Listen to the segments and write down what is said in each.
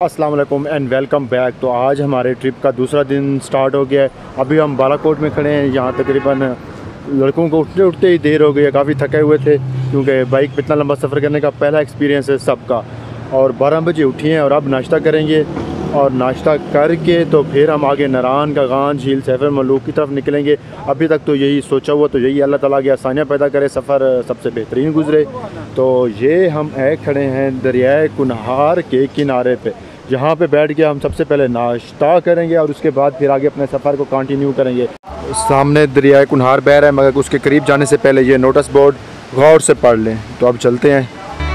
अस्सलाम वालेकुम and welcome back. तो आज हमारे ट्रिप का दूसरा दिन स्टार्ट हो गया है। अभी हम बालाकोट में खड़े हैं। यहाँ तकरीबन लड़कों को उठते उठते ही देर हो गई है, काफ़ी थके हुए थे क्योंकि बाइक पे इतना लंबा सफ़र करने का पहला एक्सपीरियंस है सबका। और 12 बजे उठी हैं और अब नाश्ता करेंगे और नाश्ता करके तो फिर हम आगे नारान का गान झील सैफर मलूक की तरफ निकलेंगे। अभी तक तो यही सोचा हुआ, तो यही अल्लाह ताला की आसानियाँ पैदा करे, सफ़र सबसे बेहतरीन गुजरे। तो ये हम खड़े हैं दरियाए कुनहार के किनारे पे, जहाँ पे बैठ के हम सबसे पहले नाश्ता करेंगे और उसके बाद फिर आगे अपने सफ़र को कंटिन्यू करेंगे। सामने दरियाए कुनहार बह रहा है, मगर उसके करीब जाने से पहले ये नोटिस बोर्ड गौर से पढ़ लें। तो अब चलते हैं।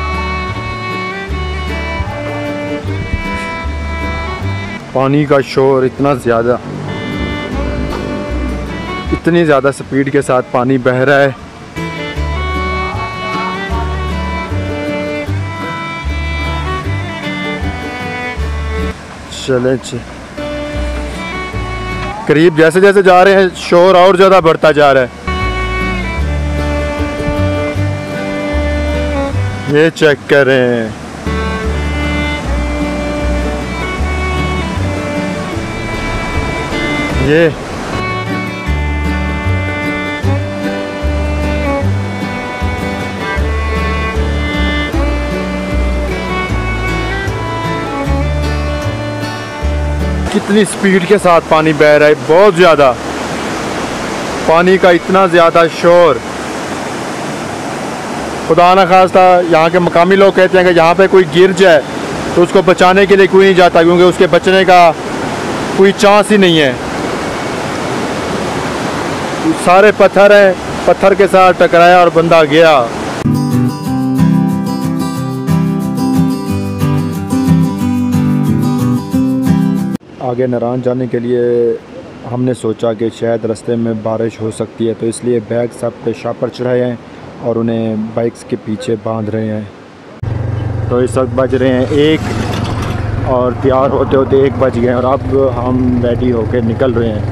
पानी का शोर इतना ज़्यादा, इतनी ज़्यादा स्पीड के साथ पानी बह रहा है। चलें करीब जैसे जैसे जा रहे हैं शोर और ज़्यादा बढ़ता जा रहा है। ये चेक करें, ये कितनी स्पीड के साथ पानी बह रहा है, बहुत ज़्यादा पानी का इतना ज़्यादा शोर। खुदा न खास्ता यहाँ के मकामी लोग कहते हैं कि यहाँ पे कोई गिर जाए तो उसको बचाने के लिए कोई नहीं जाता, क्योंकि उसके बचने का कोई चांस ही नहीं है। सारे पत्थर हैं, पत्थर के साथ टकराया और बंदा गया। आगे नारान जाने के लिए हमने सोचा कि शायद रास्ते में बारिश हो सकती है, तो इसलिए बैग सब पे शापर चढ़ाए हैं और उन्हें बाइक्स के पीछे बांध रहे हैं। तो इस वक्त बज रहे हैं 1 और तैयार होते होते 1 बज गए और अब हम रेडी होकर निकल रहे हैं।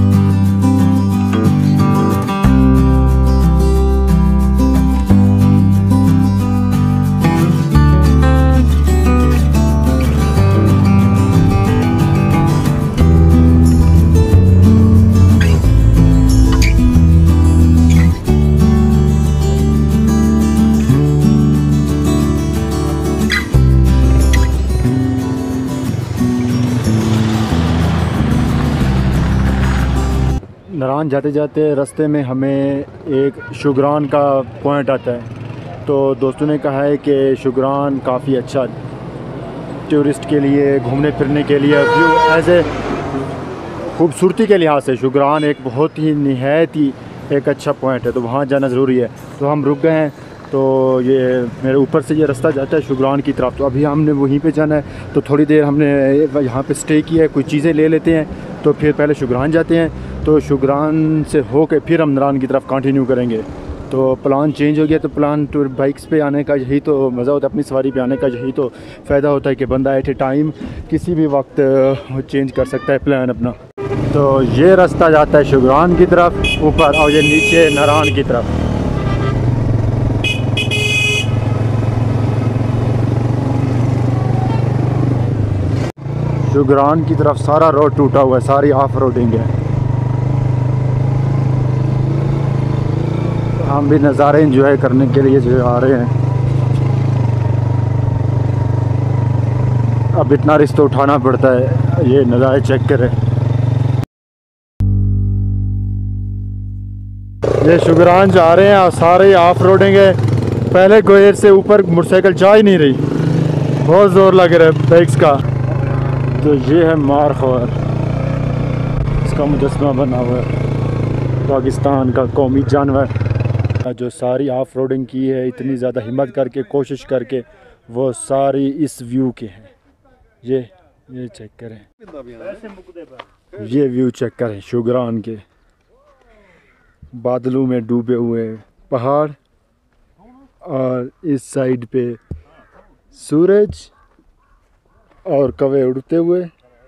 नारान जाते जाते रास्ते में हमें एक शुगरान का पॉइंट आता है। तो दोस्तों ने कहा है कि शुगरान काफ़ी अच्छा टूरिस्ट के लिए, घूमने फिरने के लिए, व्यू ऐसे खूबसूरती के लिहाज से शुगरान एक बहुत ही निहायत ही एक अच्छा पॉइंट है, तो वहाँ जाना ज़रूरी है। तो हम रुक गए हैं। तो ये मेरे ऊपर से ये रास्ता जाता है शुगरान की तरफ, तो अभी हमने वहीं पे जाना है। तो थोड़ी देर हमने यहाँ पे स्टे किया है, कुछ चीज़ें ले लेते हैं, तो फिर पहले शुगरान जाते हैं। तो शुगरान से हो के फिर हम नारान की तरफ कंटिन्यू करेंगे। तो प्लान चेंज हो गया। तो प्लान टूर बाइक्स पे आने का यही तो मज़ा होता है, अपनी सवारी पे आने का यही तो फ़ायदा होता है कि बंदा एट ए टाइम किसी भी वक्त चेंज कर सकता है प्लान अपना। तो ये रास्ता जाता है शुगरान की तरफ ऊपर और ये नीचे नारान की तरफ। शुगरान की तरफ सारा रोड टूटा हुआ है, सारी ऑफ रोडिंग है। हम भी नज़ारे एंजॉय करने के लिए जो आ रहे हैं। अब इतना रिस्क तो उठाना पड़ता है। ये नज़ारे चेक करें, ये शुगरान जा रहे हैं और सारे ऑफ रोडिंग है। पहले गोयर से ऊपर मोटरसाइकिल जा ही नहीं रही, बहुत ज़ोर लग रहा है बाइक्स का। तो ये है मारखोर, इसका मुजस्समा बना हुआ है, पाकिस्तान का कौमी जानवर जो सारी ऑफ रोडिंग की है, इतनी ज़्यादा हिम्मत करके, कोशिश करके, वो सारी इस व्यू के हैं। ये चेक करें, ये व्यू चेक करें शुगरान के। बादलों में डूबे हुए पहाड़ और इस साइड पे सूरज और कौवे उड़ते हुए,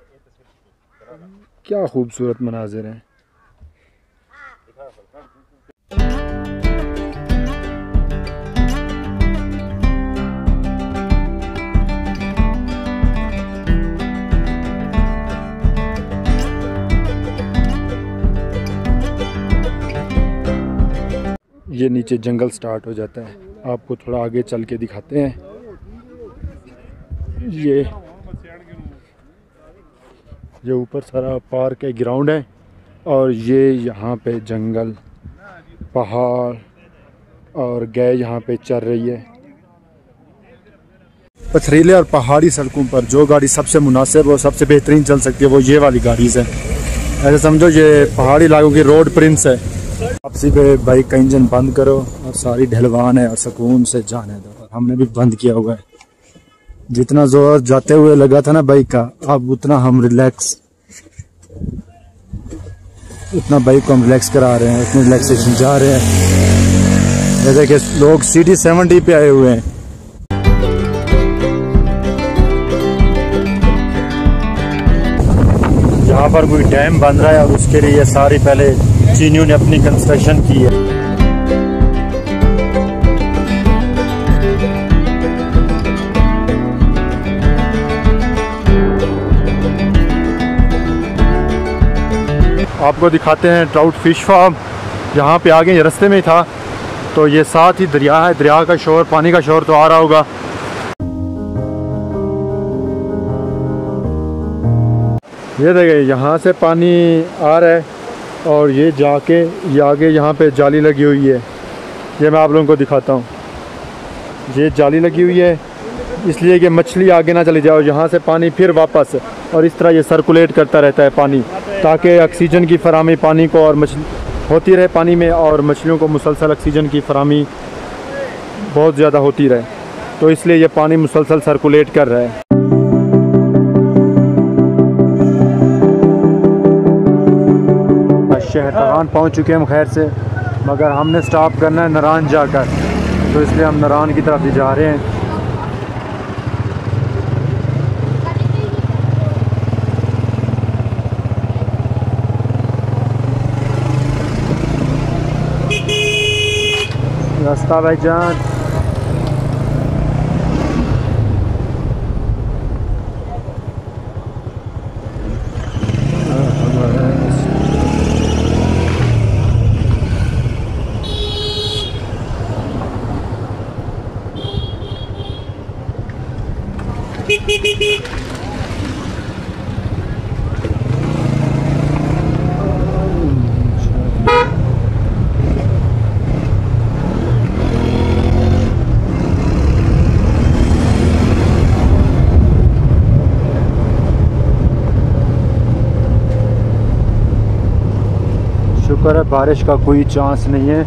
क्या खूबसूरत मनाजिर हैं। ये नीचे जंगल स्टार्ट हो जाता है। आपको थोड़ा आगे चल के दिखाते हैं। ये ऊपर सारा पार्क है, ग्राउंड है, और ये यहाँ पे जंगल, पहाड़ और गाय यहाँ पे चल रही है। पथरीले और पहाड़ी सड़कों पर जो गाड़ी सबसे मुनासिब और सबसे बेहतरीन चल सकती है वो ये वाली गाड़ी है। ऐसे समझो ये पहाड़ी इलाकों की रोड प्रिंस है। वापसी पे बाइक का इंजन बंद करो और सारी ढलवान है और सुकून से जाने दो। हमने भी बंद किया हुआ है। जितना जोर जाते हुए लगा था ना बाइक का, अब उतना हम रिलैक्स, उतना बाइक को हम रिलैक्स करा रहे हैं, इतने रिलैक्सेशन जा रहे हैं। जैसे कि लोग सिटी 70 पे आए हुए हैं। यहाँ पर कोई डैम बन रहा है और उसके लिए सारी पहले चीनियों ने अपनी कंस्ट्रक्शन की है। आपको दिखाते हैं ट्राउट फिश फार्म। यहाँ पे आगे ये रास्ते में ही था, तो ये साथ ही दरिया है। दरिया का शोर, पानी का शोर तो आ रहा होगा। ये देखिए यहाँ से पानी आ रहा है और ये जाके ये आगे यहाँ पे जाली लगी हुई है। ये मैं आप लोगों को दिखाता हूँ। ये जाली लगी हुई है इसलिए कि मछली आगे ना चली जाए, यहाँ से पानी फिर वापस, और इस तरह ये सर्कुलेट करता रहता है पानी, ताकि ऑक्सीजन की फराहमी पानी को और मछली होती रहे पानी में, और मछलियों को मुसलसल ऑक्सीजन की फराहमी बहुत ज़्यादा होती रहे। तो इसलिए ये पानी मुसलसल सर्कुलेट कर रहा है। शहर नारान पहुँच चुके हैं हम खैर से, मगर हमने स्टॉप करना है नारान जाकर, तो इसलिए हम नारान की तरफ ही जा रहे हैं। रास्ता भाईजान, शुक्र है बारिश का कोई चांस नहीं है।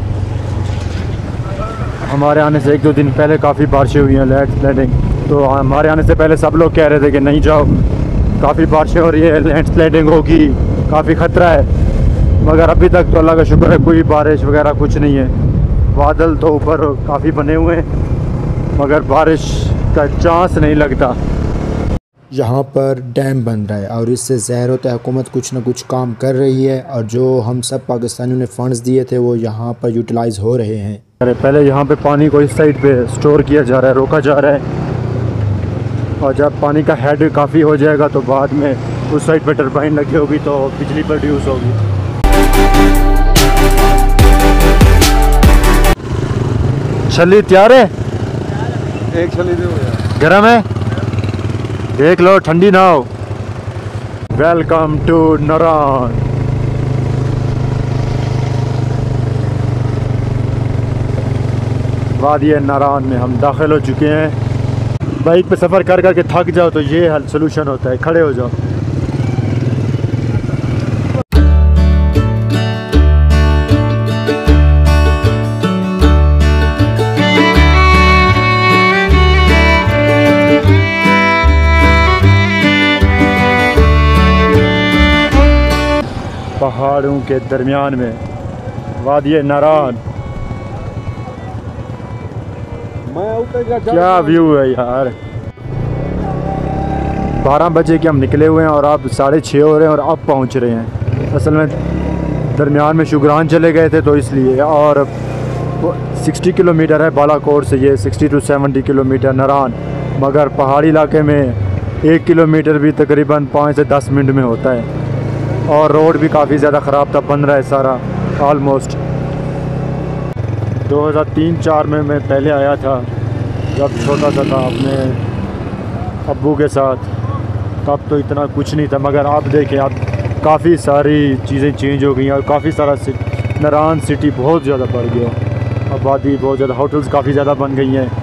हमारे आने से 1-2 दिन पहले काफ़ी बारिशें हुई हैं, लैंड स्लाइडिंग, तो हमारे आने से पहले सब लोग कह रहे थे कि नहीं जाओ, काफ़ी बारिशें हो रही है, लैंड स्लाइडिंग होगी, काफ़ी ख़तरा है। मगर अभी तक तो अल्लाह का शुक्र है कोई बारिश वगैरह कुछ नहीं है। बादल तो ऊपर काफ़ी बने हुए हैं मगर बारिश का चांस नहीं लगता। यहाँ पर डैम बन रहा है और इससे ज़ाहिर होता है हुकूमत कुछ ना कुछ काम कर रही है, और जो हम सब पाकिस्तानियों ने फ़ंड्स दिए थे वो यहाँ पर यूटिलाइज़ हो रहे हैं। अरे पहले यहाँ पे पानी को इस साइड पे स्टोर किया जा रहा है, रोका जा रहा है, और जब पानी का हेड काफ़ी हो जाएगा तो बाद में उस साइड पे टरबाइन लगी होगी तो बिजली प्रोड्यूस होगी। छली तैयार है? एक छली दे यार। गरम है? देख लो, ठंडी ना हो। Welcome to Naran. वादी नारान में हम दाखिल हो चुके हैं। बाइक पे सफ़र कर करके थक जाओ तो ये हल सोल्यूशन होता है, खड़े हो जाओ। पहाड़ों के दरमियान में वादी नारान, क्या व्यू है यार। 12 बजे के हम निकले हुए हैं और अब 6:30 हो रहे हैं और अब पहुंच रहे हैं। असल में दरमियान में शुगरान चले गए थे तो इसलिए, और 60 किलोमीटर है बालाकोट से, ये 60 to 70 किलोमीटर नारान, मगर पहाड़ी इलाके में 1 किलोमीटर भी तकरीबन 5 से 10 मिनट में होता है, और रोड भी काफ़ी ज़्यादा ख़राब था, बन रहा है सारा ऑलमोस्ट। 2003-4 में मैं पहले आया था, जब छोटा सा था अपने अब्बू के साथ। तब तो इतना कुछ नहीं था, मगर आप देखें अब काफ़ी सारी चीज़ें चेंज हो गई हैं और काफ़ी सारा नारान सिटी बहुत ज़्यादा बढ़ गया, आबादी बहुत ज़्यादा, होटल्स काफ़ी ज़्यादा बन गई हैं।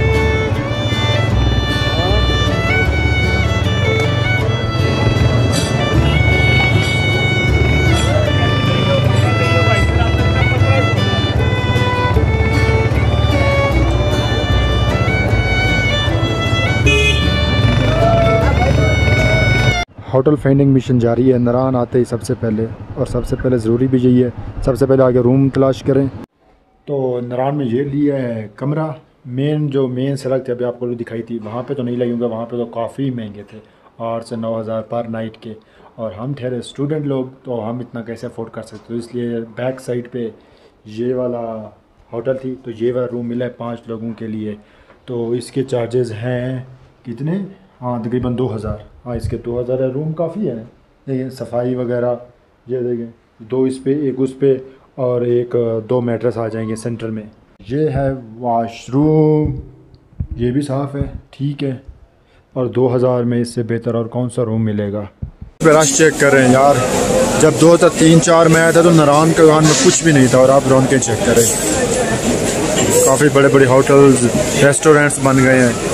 होटल फाइंडिंग मिशन जारी है। नारान आते ही सबसे पहले ज़रूरी भी यही है, सबसे पहले आगे रूम तलाश करें। तो नारान में ये लिया है कमरा। जो मेन सड़क थी अभी आपको दिखाई थी, वहाँ पे तो नहीं लगूँगा, वहाँ पे तो काफ़ी महंगे थे, 8 से 9,000 पर नाइट के। और हम ठहरे स्टूडेंट लोग, तो हम इतना कैसे अफोर्ड कर सकते, तो इसलिए बैक साइड पे ये वाला होटल थी, तो ये वाला रूम मिला है 5 लोगों के लिए। तो इसके चार्जेस हैं कितने? हाँ, तकरीबन 2,000। हाँ, इसके 2,000 है। रूम काफ़ी है, देखिए सफाई वगैरह, ये देखें 2 इस पे, 1 उस पे, और 2 मैट्रेस आ जाएंगे सेंटर में। ये है वॉशरूम, ये भी साफ़ है, ठीक है। और 2,000 में इससे बेहतर और कौन सा रूम मिलेगा? रश चेक कर रहे हैं यार, जब 2003-4 में आया था तो नारान कगान में कुछ भी नहीं था, और आप रौनकें चेक करें, काफ़ी बड़े बड़े होटल्स, रेस्टोरेंट्स बन गए हैं।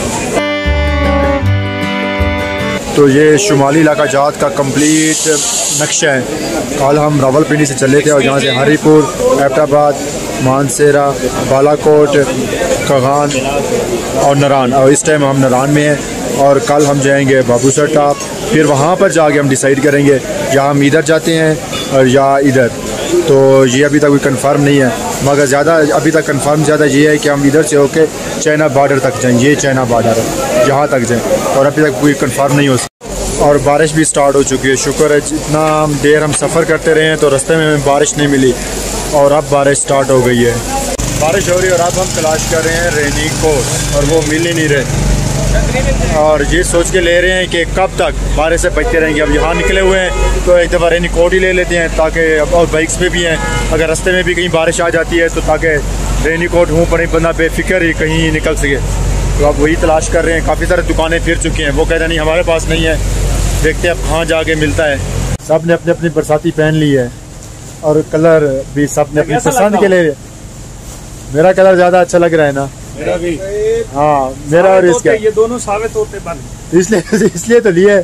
तो ये शुमाली इलाका जात का कंप्लीट नक्शा है। कल हम रावलपिंडी से चले थे और यहाँ से हरीपुर, एबटाबाद, मानसेरा, बालाकोट, कगान और नारान, और इस टाइम हम नारान में हैं। और कल हम जाएंगे बाबूसर टॉप, फिर वहाँ पर जाके हम डिसाइड करेंगे या हम इधर जाते हैं और या इधर। तो ये अभी तक कोई कंफर्म नहीं है, मगर ज़्यादा अभी तक कंफर्म ज़्यादा ये है कि हम इधर से होके चाइना बॉर्डर तक जाएँ। ये चाइना बॉर्डर है, यहाँ तक जाएँ, और अभी तक कोई कंफर्म नहीं हो सकता। और बारिश भी स्टार्ट हो चुकी है, शुक्र है। जितना देर हम सफ़र करते रहे हैं तो रास्ते में हमें बारिश नहीं मिली, और अब बारिश स्टार्ट हो गई है। बारिश हो रही है और अब हम तलाश कर रहे हैं रेनी कोट, और वो मिल ही नहीं रहे। और ये सोच के ले रहे हैं कि कब तक बारिश से बचते रहेंगे। अब यहाँ निकले हुए हैं तो एक दफ़ा रेनी कोट ही ले लेते हैं, ताकि और बाइक्स पे भी हैं, अगर रास्ते में भी कहीं बारिश आ जाती है तो ताकि रेनी कोट मुँह पर बंदा बेफिक्र ही कहीं निकल सके। तो अब वही तलाश कर रहे हैं। काफ़ी सारी दुकानें फिर चुकी हैं, वो कहते नहीं हमारे पास नहीं है, देखते हैं अब कहाँ जाके मिलता है। सब ने अपनी अपनी बरसाती पहन ली है, और कलर भी सब ने अपनी पसंद के लिए। मेरा कलर ज़्यादा अच्छा लग रहा है ना? मेरा भी। हाँ, मेरा और इसका, ये दोनों साबित होते बन, इसलिए तो लिए।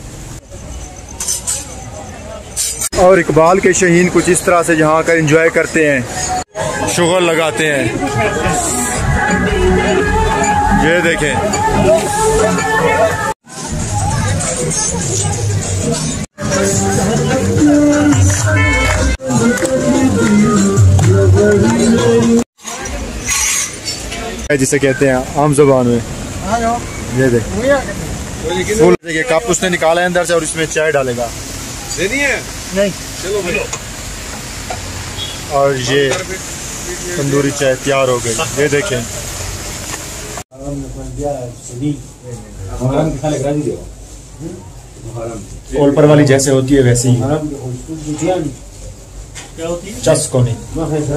और इकबाल के शहीन कुछ इस तरह से यहाँ कर एंजॉय करते हैं, शुगर लगाते हैं। ये देखें, जिसे कहते हैं आम जुबान में। ये देख, फूल देखिए, कप उसने निकाला है अंदर से और इसमें चाय डालेगा। नहीं, चलो भाई। और ये तंदूरी चाय तैयार हो गई, ये देखें। ओलपर वाली जैसे होती है वैसे ही, चस को नहीं,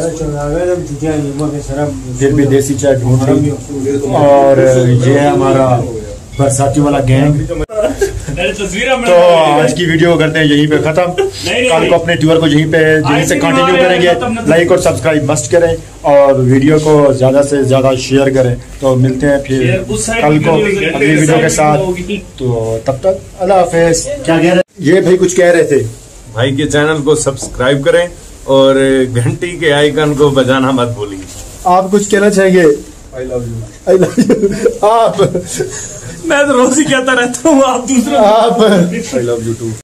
फिर भी देसी चाय ढूंढ रही। और ये है हमारा बरसाती वाला गैंग। तो आज की वीडियो करते हैं यहीं पे खत्म। कल को अपने टूर को यहीं से कंटिन्यू करेंगे। लाइक और सब्सक्राइब मस्ट करें, और वीडियो को ज़्यादा से ज़्यादा शेयर करें। तो मिलते हैं फिर कल को अगली वीडियो के साथ। तो तब तक अल्लाह हाफिज़। क्या कह रहे? ये भाई कुछ कह रहे थे। भाई के चैनल को सब्सक्राइब करें और घंटी के आइकन को बजाना मत भूलिए। आप कुछ कहना चाहेंगे? I love you, I love you. आप, मैं तो रोज ही कहता रहता हूँ, आप दूसरा। आप, आई लव यू टू।